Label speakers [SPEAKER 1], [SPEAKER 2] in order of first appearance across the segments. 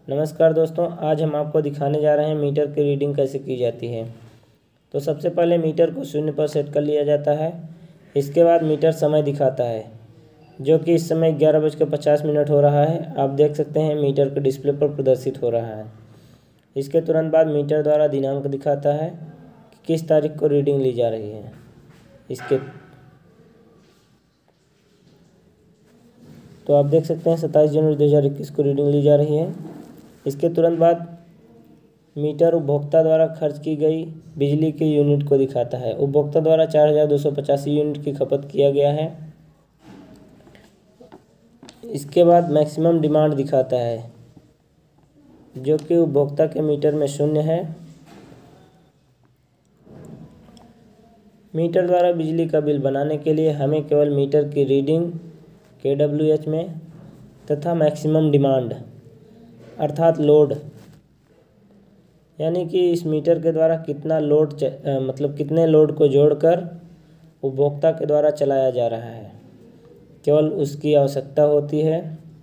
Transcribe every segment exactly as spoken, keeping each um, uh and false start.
[SPEAKER 1] नमस्कार दोस्तों, आज हम आपको दिखाने जा रहे हैं मीटर की रीडिंग कैसे की जाती है। तो सबसे पहले मीटर को शून्य पर सेट कर लिया जाता है। इसके बाद मीटर समय दिखाता है, जो कि इस समय ग्यारह बज कर पचास मिनट हो रहा है। आप देख सकते हैं मीटर के डिस्प्ले पर प्रदर्शित हो रहा है। इसके तुरंत बाद मीटर द्वारा दिनांक दिखाता है कि किस तारीख को रीडिंग ली जा रही है। इसके तो आप देख सकते हैं सत्ताईस जनवरी दो हज़ार इक्कीस को रीडिंग ली जा रही है। इसके तुरंत बाद मीटर उपभोक्ता द्वारा खर्च की गई बिजली के यूनिट को दिखाता है। उपभोक्ता द्वारा चार हज़ार दो सौ पचासी यूनिट की खपत किया गया है। इसके बाद मैक्सिमम डिमांड दिखाता है, जो कि उपभोक्ता के मीटर में शून्य है। मीटर द्वारा बिजली का बिल बनाने के लिए हमें केवल मीटर की रीडिंग के डब्ल्यू एच में तथा मैक्सिमम डिमांड अर्थात लोड, यानी कि इस मीटर के द्वारा कितना लोड मतलब कितने लोड को जोड़कर उपभोक्ता के द्वारा चलाया जा रहा है, केवल उसकी आवश्यकता होती है।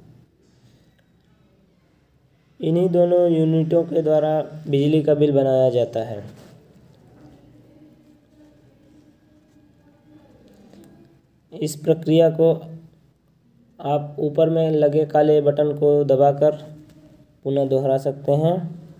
[SPEAKER 1] इन्हीं दोनों यूनिटों के द्वारा बिजली का बिल बनाया जाता है। इस प्रक्रिया को आप ऊपर में लगे काले बटन को दबाकर पुनः दोहरा सकते हैं।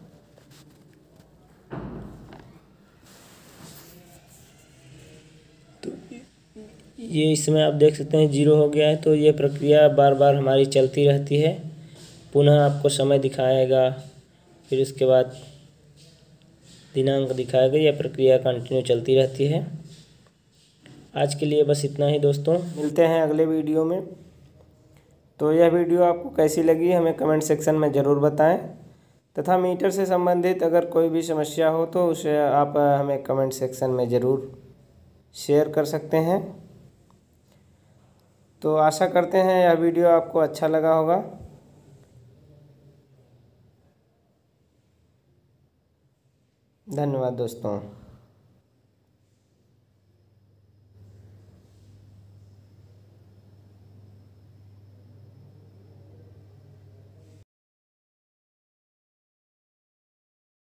[SPEAKER 1] तो ये इसमें आप देख सकते हैं जीरो हो गया है। तो ये प्रक्रिया बार बार हमारी चलती रहती है। पुनः आपको समय दिखाएगा, फिर उसके बाद दिनांक दिखाएगा। यह प्रक्रिया कंटिन्यू चलती रहती है। आज के लिए बस इतना ही दोस्तों, मिलते हैं अगले वीडियो में। तो यह वीडियो आपको कैसी लगी हमें कमेंट सेक्शन में ज़रूर बताएं, तथा मीटर से संबंधित अगर कोई भी समस्या हो तो उसे आप हमें कमेंट सेक्शन में ज़रूर शेयर कर सकते हैं। तो आशा करते हैं यह वीडियो आपको अच्छा लगा होगा। धन्यवाद दोस्तों।